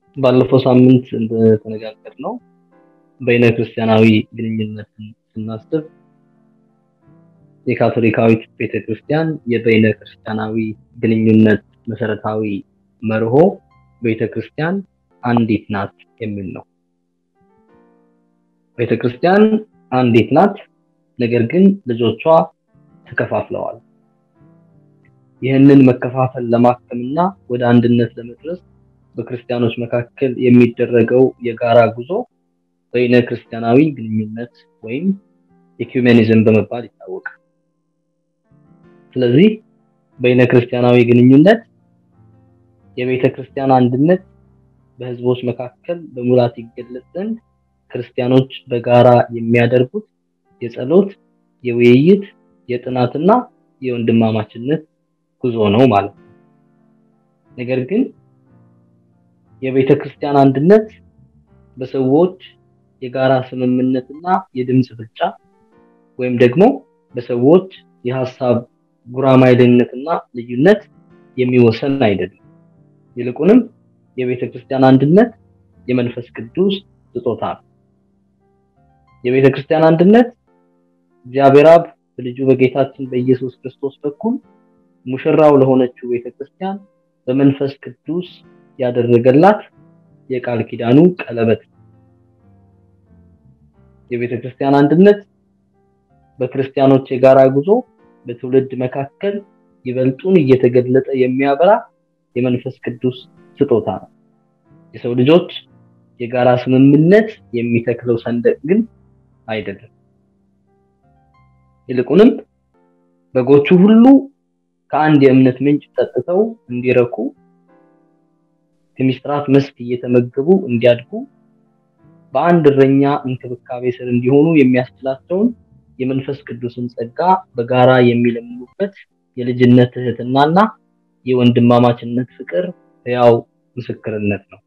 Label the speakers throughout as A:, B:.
A: ባለፈው ሳምንት እንደተነጋገርነው በይነ ክርስቲያናዊ ግንኙነትን ስናስብ የካቶሊካዊት ቤተክርስቲያን የበይነ ክርስቲያናዊ ግንኙነት መሰረታዊ መርሆ ቤተክርስቲያን አንዲት ናት የሚል ነው። ቤተክርስቲያን አንዲት ናት፣ ነገር ግን ልጆቿ ተከፋፍለዋል። ይህንን መከፋፈል ለማከምና ወደ አንድነት ለመድረስ በክርስቲያኖች መካከል የሚደረገው የጋራ ጉዞ በይነ ክርስቲያናዊ ግንኙነት ወይም ኢኩሜኒዝም በመባል ይታወቃል። ስለዚህ በይነ ክርስቲያናዊ ግንኙነት የቤተ ክርስቲያን አንድነት በህዝቦች መካከል በሙላት ይገለጽ ዘንድ ክርስቲያኖች በጋራ የሚያደርጉት የጸሎት፣ የውይይት፣ የጥናትና የወንድማማችነት ጉዞ ነው ማለት ነው። ነገር ግን የቤተ ክርስቲያን አንድነት በሰዎች የጋራ ስምምነትና የድምጽ ብልጫ ወይም ደግሞ በሰዎች የሐሳብ ጉራማይሌነትና ልዩነት የሚወሰን አይደለም። ይልቁንም የቤተ ክርስቲያን አንድነት የመንፈስ ቅዱስ ስጦታ ነው። የቤተ ክርስቲያን አንድነት እግዚአብሔር አብ በልጁ በጌታችን በኢየሱስ ክርስቶስ በኩል ሙሽራው ለሆነችው ቤተ ክርስቲያን በመንፈስ ቅዱስ ያደረገላት የቃል ኪዳኑ ቀለበት። የቤተ ክርስቲያን አንድነት በክርስቲያኖች የጋራ ጉዞ በትውልድ መካከል ይበልጡን እየተገለጠ የሚያበራ የመንፈስ ቅዱስ ስጦታ ነው። የሰው ልጆች የጋራ ስምምነት የሚተክለው ሰንደቅ ግን አይደለም። ይልቁንም በጎቹ ሁሉ ከአንድ የእምነት ምንጭ ጠጥተው እንዲረኩ ከሚስጥራት መስክ እየተመገቡ እንዲያድጉ በአንድ እረኛ እንክብካቤ ስር እንዲሆኑ የሚያስችላቸውን የመንፈስ ቅዱስን ጸጋ በጋራ የሚለምኑበት የልጅነት ትህትናና የወንድማማችነት ፍቅር ያው ምስክርነት ነው።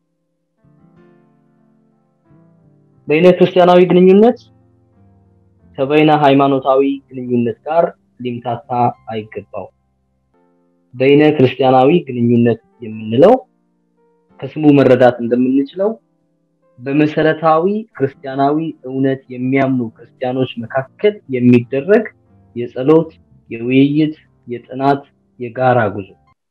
A: በይነ ክርስቲያናዊ ግንኙነት ከበይነ ሃይማኖታዊ ግንኙነት ጋር ሊምታታ አይገባው። በይነ ክርስቲያናዊ ግንኙነት የምንለው ከስሙ መረዳት እንደምንችለው በመሰረታዊ ክርስቲያናዊ እውነት የሚያምኑ ክርስቲያኖች መካከል የሚደረግ የጸሎት፣ የውይይት፣ የጥናት፣ የጋራ ጉዞ።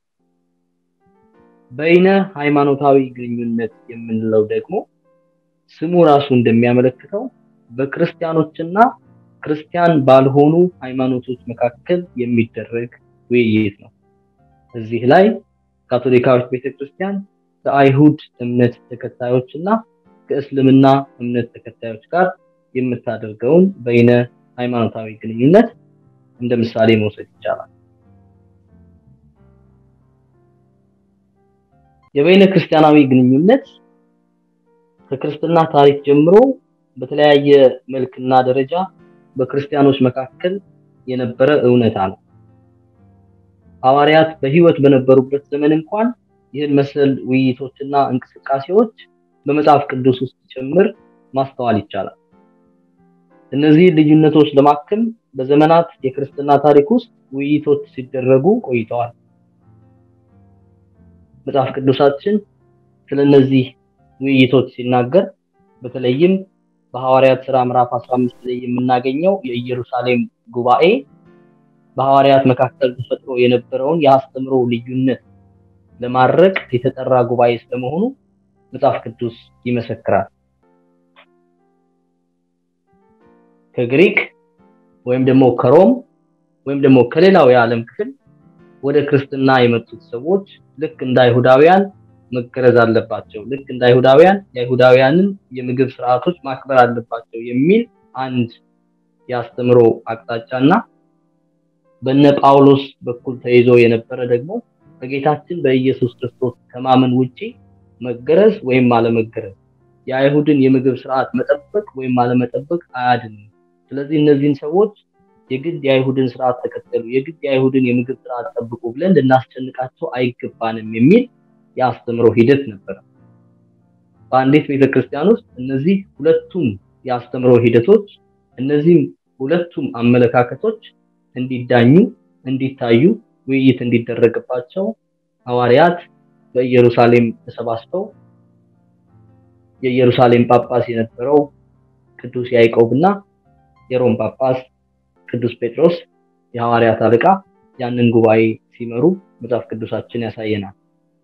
A: በይነ ሃይማኖታዊ ግንኙነት የምንለው ደግሞ ስሙ ራሱ እንደሚያመለክተው በክርስቲያኖችና ክርስቲያን ባልሆኑ ሃይማኖቶች መካከል የሚደረግ ውይይት ነው። እዚህ ላይ ካቶሊካዊት ቤተክርስቲያን ከአይሁድ እምነት ተከታዮችና ከእስልምና እምነት ተከታዮች ጋር የምታደርገውን በይነ ሃይማኖታዊ ግንኙነት እንደ ምሳሌ መውሰድ ይቻላል። የበይነ ክርስቲያናዊ ግንኙነት ከክርስትና ታሪክ ጀምሮ በተለያየ መልክና ደረጃ በክርስቲያኖች መካከል የነበረ እውነታ ነው። ሐዋርያት በህይወት በነበሩበት ዘመን እንኳን ይህን መሰል ውይይቶችና እንቅስቃሴዎች በመጽሐፍ ቅዱስ ውስጥ ጭምር ማስተዋል ይቻላል። እነዚህ ልዩነቶች ለማከም በዘመናት የክርስትና ታሪክ ውስጥ ውይይቶች ሲደረጉ ቆይተዋል። መጽሐፍ ቅዱሳችን ስለነዚህ ውይይቶች ሲናገር በተለይም በሐዋርያት ሥራ ምዕራፍ 15 ላይ የምናገኘው የኢየሩሳሌም ጉባኤ በሐዋርያት መካከል ተፈጥሮ የነበረውን የአስተምሮ ልዩነት ለማረቅ የተጠራ ጉባኤ ስለመሆኑ መጽሐፍ ቅዱስ ይመሰክራል። ከግሪክ ወይም ደግሞ ከሮም ወይም ደግሞ ከሌላው የዓለም ክፍል ወደ ክርስትና የመጡት ሰዎች ልክ እንደ አይሁዳውያን መገረዝ አለባቸው፣ ልክ እንደ አይሁዳውያን የአይሁዳውያንን የምግብ ስርዓቶች ማክበር አለባቸው የሚል አንድ ያስተምሮ አቅጣጫና በእነ ጳውሎስ በኩል ተይዞ የነበረ ደግሞ በጌታችን በኢየሱስ ክርስቶስ ከማመን ውጪ መገረዝ ወይም አለመገረዝ የአይሁድን የምግብ ስርዓት መጠበቅ ወይም አለመጠበቅ አያድንም። ስለዚህ እነዚህን ሰዎች የግድ የአይሁድን ስርዓት ተከተሉ፣ የግድ የአይሁድን የምግብ ስርዓት ጠብቁ ብለን ልናስጨንቃቸው አይገባንም የሚል ያስተምሮ ሂደት ነበር። በአንዲት ቤተክርስቲያን ውስጥ እነዚህ ሁለቱም ያስተምሮ ሂደቶች፣ እነዚህ ሁለቱም አመለካከቶች እንዲዳኙ፣ እንዲታዩ፣ ውይይት እንዲደረግባቸው ሐዋርያት በኢየሩሳሌም ተሰባስበው የኢየሩሳሌም ጳጳስ የነበረው ቅዱስ ያዕቆብና የሮም ጳጳስ ቅዱስ ጴጥሮስ የሐዋርያት አለቃ ያንን ጉባኤ ሲመሩ መጽሐፍ ቅዱሳችን ያሳየናል።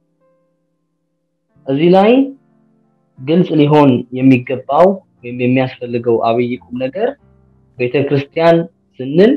A: እዚህ ላይ ግልጽ ሊሆን የሚገባው ወይም የሚያስፈልገው አብይ ቁም ነገር ቤተክርስቲያን ስንል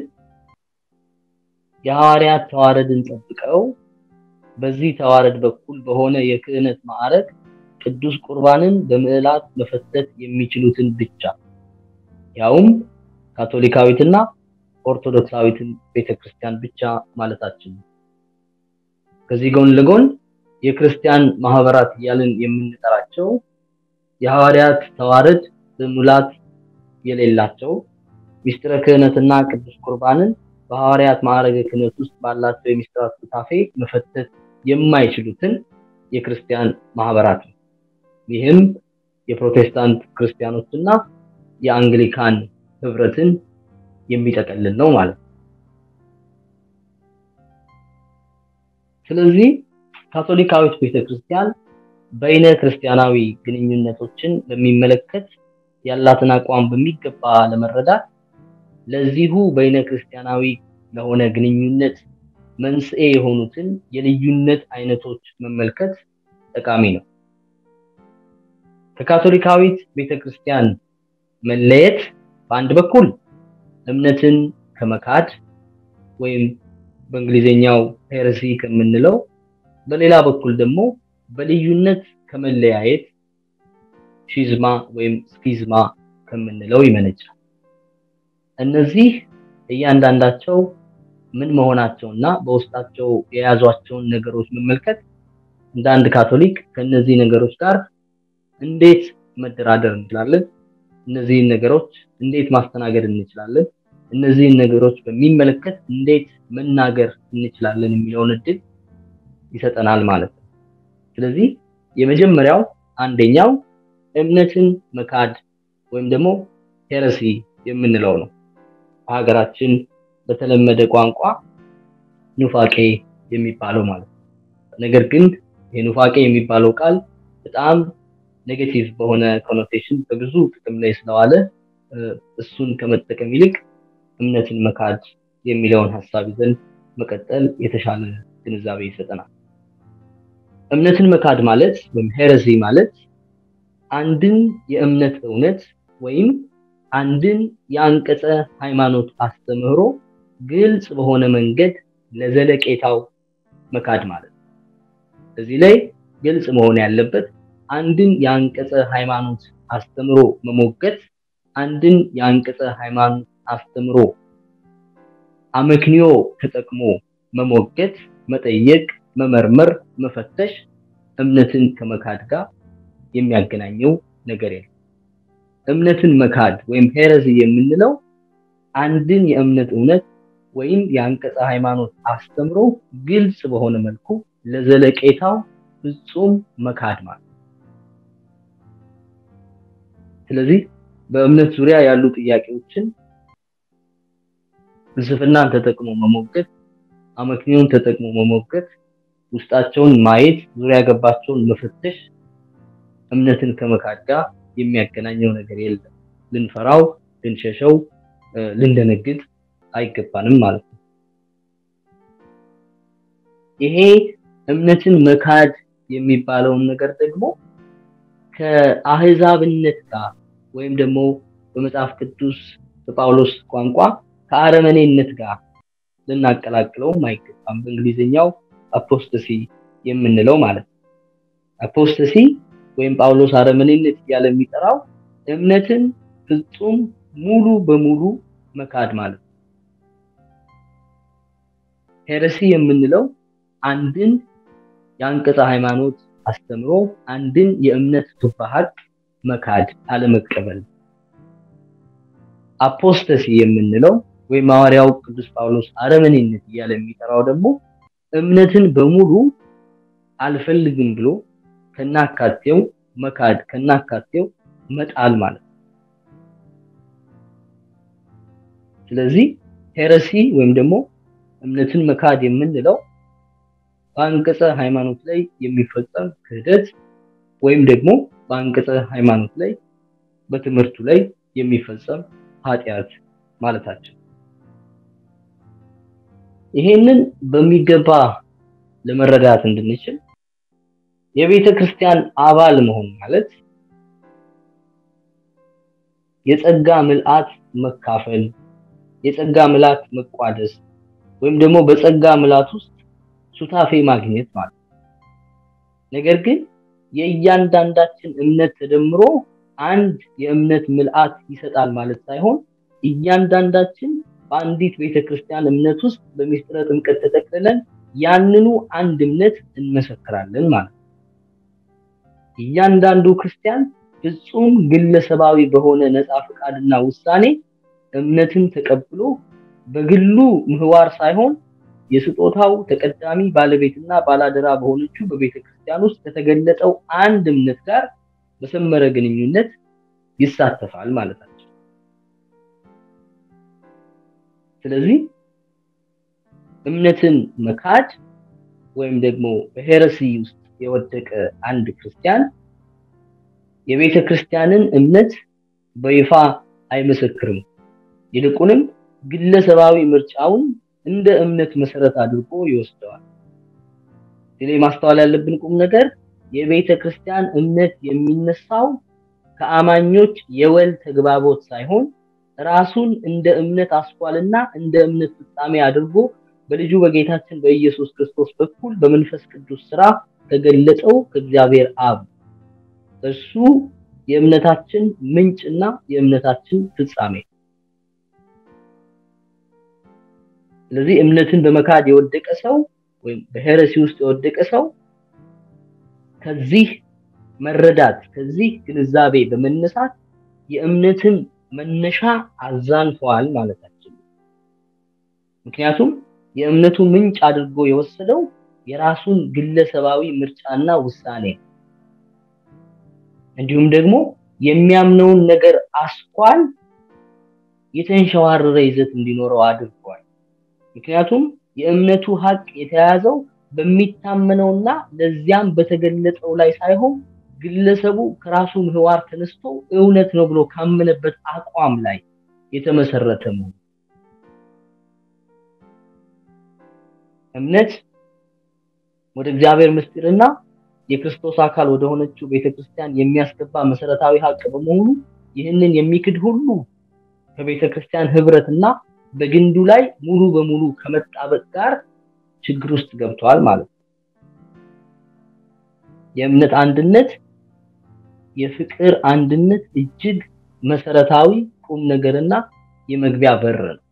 A: የሐዋርያት ተዋረድን ጠብቀው በዚህ ተዋረድ በኩል በሆነ የክህነት ማዕረግ ቅዱስ ቁርባንን በምዕላት መፈተት የሚችሉትን ብቻ ያውም ካቶሊካዊትና ኦርቶዶክሳዊትን ቤተክርስቲያን ብቻ ማለታችን ነው። ከዚህ ጎን ለጎን የክርስቲያን ማህበራት ያልን የምንጠራቸው የሐዋርያት ተዋረድ በሙላት የሌላቸው ሚስጥረ ክህነትና ቅዱስ ቁርባንን በሐዋርያት ማዕረግ ክህነት ውስጥ ባላቸው የሚስጥራት ሱታፌ መፈተት የማይችሉትን የክርስቲያን ማህበራት ነው። ይህም የፕሮቴስታንት ክርስቲያኖችና የአንግሊካን ህብረትን የሚጠቀልል ነው ማለት ነው። ስለዚህ ካቶሊካዊት ቤተክርስቲያን በይነ ክርስቲያናዊ ግንኙነቶችን በሚመለከት ያላትን አቋም በሚገባ ለመረዳት ለዚሁ በይነ ክርስቲያናዊ ለሆነ ግንኙነት መንስኤ የሆኑትን የልዩነት አይነቶች መመልከት ጠቃሚ ነው። ከካቶሊካዊት ቤተክርስቲያን መለየት በአንድ በኩል እምነትን ከመካድ ወይም በእንግሊዘኛው ሄረሲ ከምንለው በሌላ በኩል ደግሞ በልዩነት ከመለያየት ሺዝማ ወይም ስኪዝማ ከምንለው ይመነጫል። እነዚህ እያንዳንዳቸው ምን መሆናቸውና በውስጣቸው የያዟቸውን ነገሮች መመልከት እንደ አንድ ካቶሊክ ከነዚህ ነገሮች ጋር እንዴት መደራደር እንችላለን፣ እነዚህን ነገሮች እንዴት ማስተናገድ እንችላለን፣ እነዚህን ነገሮች በሚመለከት እንዴት መናገር እንችላለን የሚለውን እድል ይሰጠናል ማለት ነው። ስለዚህ የመጀመሪያው አንደኛው እምነትን መካድ ወይም ደግሞ ሄረሲ የምንለው ነው። በሀገራችን በተለመደ ቋንቋ ኑፋቄ የሚባለው ማለት ነው። ነገር ግን የኑፋቄ የሚባለው ቃል በጣም ኔጌቲቭ በሆነ ኮኖቴሽን በብዙ ጥቅም ላይ ስለዋለ እሱን ከመጠቀም ይልቅ እምነትን መካድ የሚለውን ሐሳብ ይዘን መቀጠል የተሻለ ግንዛቤ ይሰጠናል። እምነትን መካድ ማለት ወይም ሄረሲ ማለት አንድን የእምነት እውነት ወይም አንድን የአንቀጸ ሃይማኖት አስተምህሮ ግልጽ በሆነ መንገድ ለዘለቄታው መካድ ማለት ነው። እዚህ ላይ ግልጽ መሆን ያለበት አንድን የአንቀጸ ሃይማኖት አስተምህሮ መሞገት፣ አንድን የአንቀጸ ሃይማኖት አስተምህሮ አመክንዮ ተጠቅሞ መሞገት፣ መጠየቅ፣ መመርመር፣ መፈተሽ እምነትን ከመካድ ጋር የሚያገናኘው ነገር የለም። እምነትን መካድ ወይም ሄረሲ የምንለው አንድን የእምነት እውነት ወይም የአንቀጸ ሃይማኖት አስተምሮ ግልጽ በሆነ መልኩ ለዘለቄታው ፍጹም መካድ ማለት። ስለዚህ በእምነት ዙሪያ ያሉ ጥያቄዎችን ፍልስፍናን ተጠቅሞ መሞገት፣ አመክንዮን ተጠቅሞ መሞገት፣ ውስጣቸውን ማየት፣ ዙሪያ ገባቸውን መፈተሽ እምነትን ከመካድ ጋር የሚያገናኘው ነገር የለም። ልንፈራው፣ ልንሸሸው፣ ልንደነግጥ አይገባንም ማለት ነው። ይሄ እምነትን መካድ የሚባለውን ነገር ደግሞ ከአህዛብነት ጋር ወይም ደግሞ በመጽሐፍ ቅዱስ በጳውሎስ ቋንቋ ከአረመኔነት ጋር ልናቀላቅለው አይገባም። በእንግሊዘኛው አፖስታሲ የምንለው ማለት ነው። አፖስታሲ ወይም ጳውሎስ አረመኔነት ያለ የሚጠራው እምነትን ፍጹም ሙሉ በሙሉ መካድ ማለት ነው። ሄረሲ የምንለው አንድን የአንቀጸ ሃይማኖት አስተምሮ አንድን የእምነት ቱባሃት መካድ አለመቀበል። አፖስታሲ የምንለው ወይ ሐዋርያው ቅዱስ ጳውሎስ አረመኔነት ያለ የሚጠራው ደግሞ እምነትን በሙሉ አልፈልግም ብሎ ከናካቴው መካድ ከናካቴው መጣል ማለት ነው። ስለዚህ ሄረሲ ወይም ደግሞ እምነትን መካድ የምንለው በአንቀጸ ሃይማኖት ላይ የሚፈጸም ክህደት ወይም ደግሞ በአንቀጸ ሃይማኖት ላይ በትምህርቱ ላይ የሚፈጸም ኃጢያት ማለታችን። ይሄንን በሚገባ ለመረዳት እንድንችል የቤተ ክርስቲያን አባል መሆን ማለት የጸጋ ምልአት መካፈል፣ የጸጋ ምልአት መቋደስ ወይም ደግሞ በጸጋ ምልአት ውስጥ ሱታፌ ማግኘት ማለት። ነገር ግን የእያንዳንዳችን እምነት ተደምሮ አንድ የእምነት ምልአት ይሰጣል ማለት ሳይሆን እያንዳንዳችን በአንዲት ቤተክርስቲያን እምነት ውስጥ በሚስጥረ ጥምቀት ተጠቅልለን ያንኑ አንድ እምነት እንመሰክራለን ማለት። እያንዳንዱ ክርስቲያን ፍጹም ግለሰባዊ በሆነ ነፃ ፈቃድና ውሳኔ እምነትን ተቀብሎ በግሉ ምህዋር ሳይሆን የስጦታው ተቀዳሚ ባለቤትና ባላደራ በሆነችው በቤተክርስቲያን ውስጥ ከተገለጠው አንድ እምነት ጋር በሰመረ ግንኙነት ይሳተፋል ማለት ነው። ስለዚህ እምነትን መካድ ወይም ደግሞ በሄረሲ ውስጥ የወደቀ አንድ ክርስቲያን የቤተክርስቲያንን እምነት በይፋ አይመሰክርም። ይልቁንም ግለሰባዊ ምርጫውን እንደ እምነት መሰረት አድርጎ ይወስደዋል። ስለዚህ ማስተዋል ያለብን ቁም ነገር የቤተክርስቲያን እምነት የሚነሳው ከአማኞች የወል ተግባቦት ሳይሆን ራሱን እንደ እምነት አስኳልና እንደ እምነት ፍጻሜ አድርጎ በልጁ በጌታችን በኢየሱስ ክርስቶስ በኩል በመንፈስ ቅዱስ ሥራ ተገለጠው ከእግዚአብሔር አብ እሱ የእምነታችን ምንጭና የእምነታችን ፍጻሜ። ስለዚህ እምነትን በመካድ የወደቀ ሰው ወይም በሄረሲ ውስጥ የወደቀ ሰው ከዚህ መረዳት ከዚህ ግንዛቤ በመነሳት የእምነትን መነሻ አዛንፏል ማለታችን። ምክንያቱም የእምነቱ ምንጭ አድርጎ የወሰደው የራሱን ግለሰባዊ ምርጫና ውሳኔ እንዲሁም ደግሞ የሚያምነውን ነገር አስኳል የተንሸዋረረ ይዘት እንዲኖረው አድርጓል። ምክንያቱም የእምነቱ ሀቅ የተያዘው በሚታመነውና ለዚያም በተገለጠው ላይ ሳይሆን ግለሰቡ ከራሱ ምህዋር ተነስቶ እውነት ነው ብሎ ካመነበት አቋም ላይ የተመሰረተ ነው። እምነት ወደ እግዚአብሔር ምስጢርና የክርስቶስ አካል ወደ ሆነችው ቤተክርስቲያን የሚያስገባ መሰረታዊ ሀቅ በመሆኑ ይህንን የሚክድ ሁሉ ከቤተክርስቲያን ህብረትና በግንዱ ላይ ሙሉ በሙሉ ከመጣበቅ ጋር ችግር ውስጥ ገብቷል ማለት ነው። የእምነት አንድነት የፍቅር አንድነት እጅግ መሰረታዊ ቁም ነገርና የመግቢያ በር ነው።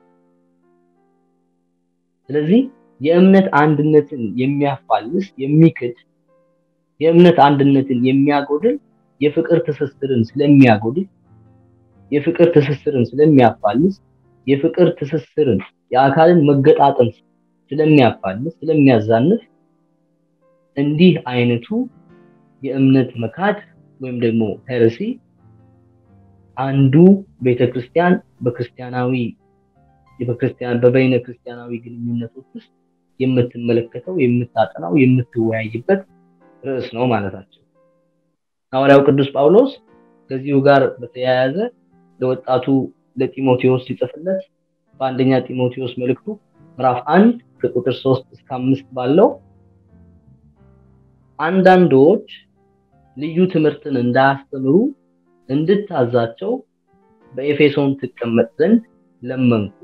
A: ስለዚህ የእምነት አንድነትን የሚያፋልስ የሚክድ የእምነት አንድነትን የሚያጎድል የፍቅር ትስስርን ስለሚያጎድል የፍቅር ትስስርን ስለሚያፋልስ የፍቅር ትስስርን የአካልን መገጣጠም ስለሚያፋልስ ስለሚያዛንፍ እንዲህ አይነቱ የእምነት መካድ ወይም ደግሞ ሄረሲ አንዱ ቤተክርስቲያን በበይነ ክርስቲያናዊ ግንኙነቶች ውስጥ የምትመለከተው የምታጠናው የምትወያይበት ርዕስ ነው ማለታችን። ሐዋርያው ቅዱስ ጳውሎስ ከዚሁ ጋር በተያያዘ ለወጣቱ ለጢሞቴዎስ ሲጽፍለት በአንደኛ ጢሞቴዎስ መልእክቱ ምዕራፍ 1 ከቁጥር 3 እስከ 5 ባለው አንዳንዶች ልዩ ትምህርትን እንዳያስተምሩ እንድታዛቸው በኤፌሶን ተቀመጥ ዘንድ ለመንኩ።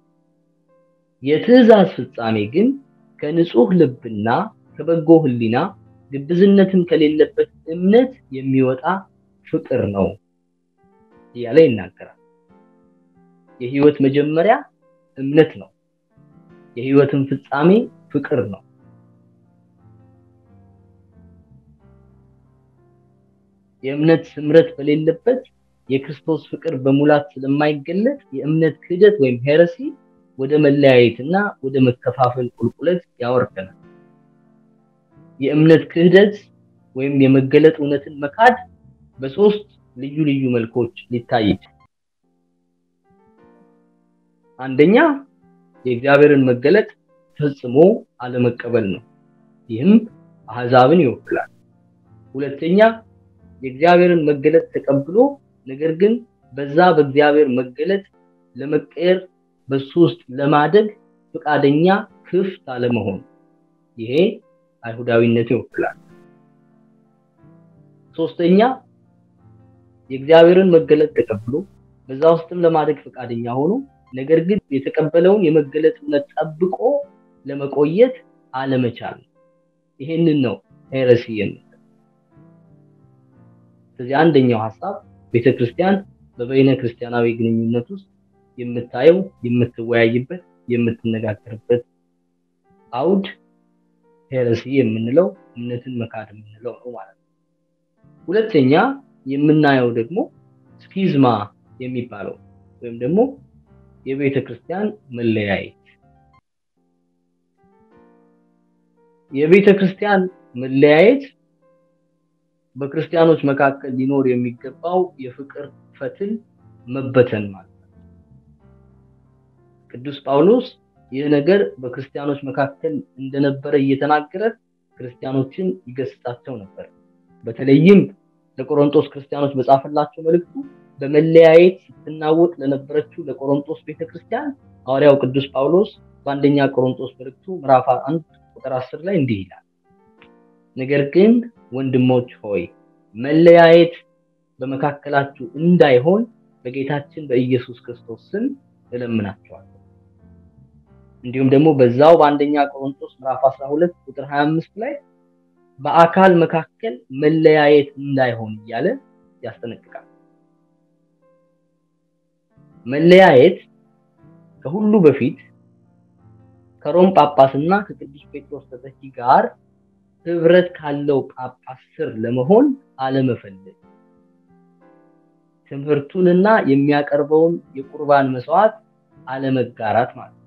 A: የትእዛዝ ፍጻሜ ግን ከንጹህ ልብና ከበጎ ህሊና ግብዝነትም ከሌለበት እምነት የሚወጣ ፍቅር ነው እያለ ይናገራል። የህይወት መጀመሪያ እምነት ነው። የህይወትን ፍጻሜ ፍቅር ነው። የእምነት ስምረት በሌለበት የክርስቶስ ፍቅር በሙላት ስለማይገለጥ የእምነት ክህደት ወይም ሄረሲ ወደ መለያየትና ወደ መከፋፈል ቁልቁለት ያወርደናል። የእምነት ክህደት ወይም የመገለጥ እውነትን መካድ በሶስት ልዩ ልዩ መልኮች ሊታይ ይችላል። አንደኛ የእግዚአብሔርን መገለጥ ፈጽሞ አለመቀበል ነው። ይህም አሕዛብን ይወክላል። ሁለተኛ የእግዚአብሔርን መገለጥ ተቀብሎ ነገር ግን በዛ በእግዚአብሔር መገለጥ ለመቀየር በሱ ውስጥ ለማደግ ፍቃደኛ ክፍት አለመሆን ይሄ አይሁዳዊነት ይወክላል። ሶስተኛ የእግዚአብሔርን መገለጥ ተቀብሎ በዛ ውስጥም ለማደግ ፍቃደኛ ሆኖ ነገር ግን የተቀበለውን የመገለጥ እውነት ጠብቆ ለመቆየት አለመቻል ይሄንን ነው ሄረሲ የሚለው። ስለዚህ አንደኛው ሐሳብ ቤተክርስቲያን በበይነ ክርስቲያናዊ ግንኙነት ውስጥ የምታየው የምትወያይበት የምትነጋገርበት አውድ ሄረሲ የምንለው እምነትን መካድ የምንለው ነው ማለት ነው። ሁለተኛ የምናየው ደግሞ ስኪዝማ የሚባለው ወይም ደግሞ የቤተክርስቲያን መለያየት። የቤተክርስቲያን መለያየት በክርስቲያኖች መካከል ሊኖር የሚገባው የፍቅር ፈትል መበተን ማለት ነው። ቅዱስ ጳውሎስ ይህ ነገር በክርስቲያኖች መካከል እንደነበረ እየተናገረ ክርስቲያኖችን ይገስጻቸው ነበር። በተለይም ለቆሮንቶስ ክርስቲያኖች በጻፈላቸው መልእክቱ በመለያየት ስትናወጥ ለነበረችው ለቆሮንቶስ ቤተክርስቲያን ሐዋርያው ቅዱስ ጳውሎስ በአንደኛ ቆሮንቶስ መልእክቱ ምዕራፍ 1 ቁጥር 10 ላይ እንዲህ ይላል፣ ነገር ግን ወንድሞች ሆይ መለያየት በመካከላችሁ እንዳይሆን በጌታችን በኢየሱስ ክርስቶስ ስም እለምናችኋለሁ። እንዲሁም ደግሞ በዛው በአንደኛ ቆሮንቶስ ምዕራፍ 12 ቁጥር 25 ላይ በአካል መካከል መለያየት እንዳይሆን እያለ ያስጠነቅቃል። መለያየት ከሁሉ በፊት ከሮም ጳጳስና ከቅዱስ ጴጥሮስ ተተኪ ጋር ህብረት ካለው ጳጳስ ስር ለመሆን አለመፈለግ፣ ትምህርቱንና የሚያቀርበውን የቁርባን መስዋዕት አለመጋራት ማለት ነው።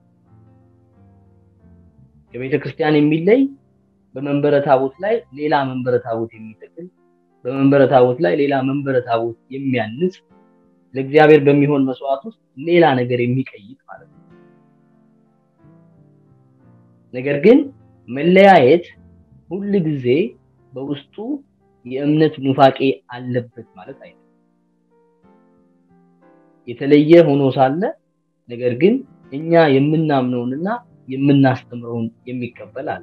A: የቤተክርስቲያን የሚለይ በመንበረ ታቦት ላይ ሌላ መንበረ ታቦት የሚተክል በመንበረ ታቦት ላይ ሌላ መንበረ ታቦት የሚያንጽ ለእግዚአብሔር በሚሆን መስዋዕት ውስጥ ሌላ ነገር የሚቀይጥ ማለት ነው። ነገር ግን መለያየት ሁሉ ጊዜ በውስጡ የእምነት ኑፋቄ አለበት ማለት አይደለም። የተለየ ሆኖ ሳለ ነገር ግን እኛ የምናምነውንና የምናስተምረውን የሚቀበል አለ።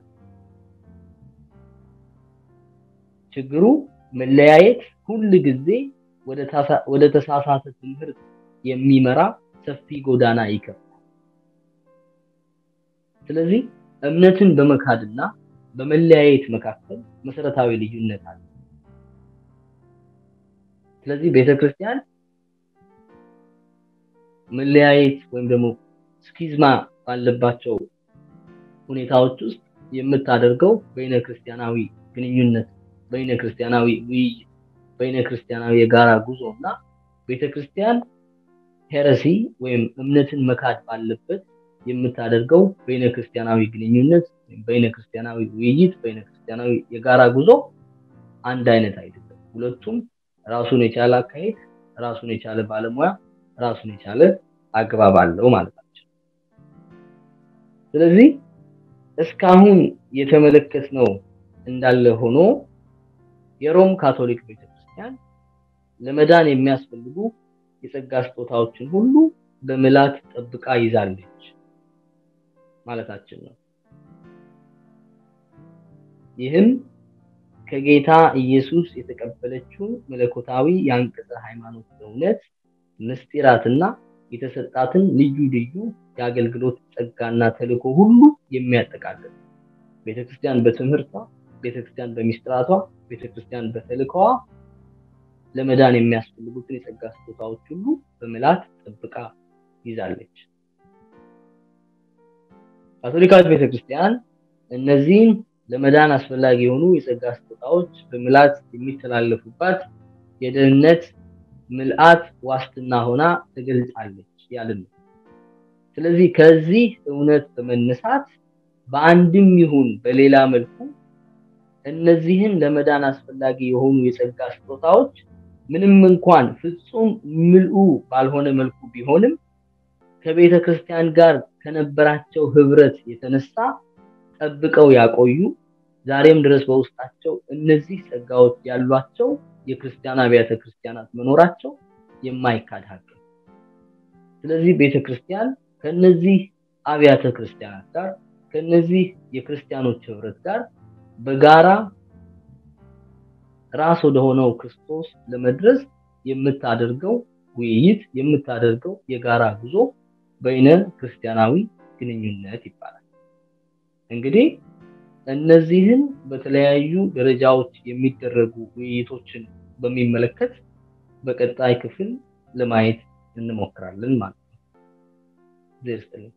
A: ችግሩ መለያየት ሁሉ ጊዜ ወደ ተሳሳተ ትምህርት የሚመራ ሰፊ ጎዳና ይከፍታል። ስለዚህ እምነትን በመካድና በመለያየት መካከል መሰረታዊ ልዩነት አለ። ስለዚህ ቤተክርስቲያን መለያየት ወይም ደግሞ ስኪዝማ ባለባቸው ሁኔታዎች ውስጥ የምታደርገው በይነ ክርስቲያናዊ ግንኙነት፣ በይነ ክርስቲያናዊ ውይይት፣ በይነ ክርስቲያናዊ የጋራ ጉዞና ቤተክርስቲያን ሄረሲ ወይም እምነትን መካድ ባለበት የምታደርገው በይነ ክርስቲያናዊ ግንኙነት፣ በይነ ክርስቲያናዊ ውይይት፣ በይነ ክርስቲያናዊ የጋራ ጉዞ አንድ አይነት አይደለም። ሁለቱም ራሱን የቻለ አካሄድ፣ ራሱን የቻለ ባለሙያ፣ ራሱን የቻለ አግባብ አለው ማለት ነው። ስለዚህ እስካሁን የተመለከትነው እንዳለ ሆኖ የሮም ካቶሊክ ቤተክርስቲያን ለመዳን የሚያስፈልጉ የጸጋ ስጦታዎችን ሁሉ በመላት ጠብቃ ይዛለች ማለታችን ነው። ይህም ከጌታ ኢየሱስ የተቀበለችው መለኮታዊ የአንቀጸ ሃይማኖት እውነት ምስጢራትና የተሰጣትን ልዩ ልዩ የአገልግሎት ጸጋና ተልእኮ ሁሉ የሚያጠቃልል ቤተክርስቲያን በትምህርቷ፣ ቤተክርስቲያን በሚስጥራቷ፣ ቤተክርስቲያን በተልእኮዋ ለመዳን የሚያስፈልጉትን የጸጋ ስጦታዎች ሁሉ በመላት ጠብቃ ይዛለች። ካቶሊካዊት ቤተክርስቲያን እነዚህን ለመዳን አስፈላጊ የሆኑ የጸጋ ስጦታዎች በመላት የሚተላለፉባት የደህንነት ምልአት ዋስትና ሆና ተገልጻለች ያልን። ስለዚህ ከዚህ እውነት በመነሳት በአንድም ይሁን በሌላ መልኩ እነዚህን ለመዳን አስፈላጊ የሆኑ የጸጋ ስጦታዎች ምንም እንኳን ፍጹም ምልኡ ባልሆነ መልኩ ቢሆንም ከቤተ ክርስቲያን ጋር ከነበራቸው ህብረት የተነሳ ጠብቀው ያቆዩ ዛሬም ድረስ በውስጣቸው እነዚህ ጸጋዎች ያሏቸው የክርስቲያን አብያተ ክርስቲያናት መኖራቸው የማይካድ ሀቅ ነው። ስለዚህ ቤተክርስቲያን ከነዚህ አብያተ ክርስቲያናት ጋር ከነዚህ የክርስቲያኖች ህብረት ጋር በጋራ ራስ ወደ ሆነው ክርስቶስ ለመድረስ የምታደርገው ውይይት የምታደርገው የጋራ ጉዞ በይነ ክርስቲያናዊ ግንኙነት ይባላል። እንግዲህ እነዚህን በተለያዩ ደረጃዎች የሚደረጉ ውይይቶችን በሚመለከት በቀጣይ ክፍል ለማየት እንሞክራለን ማለት ነው።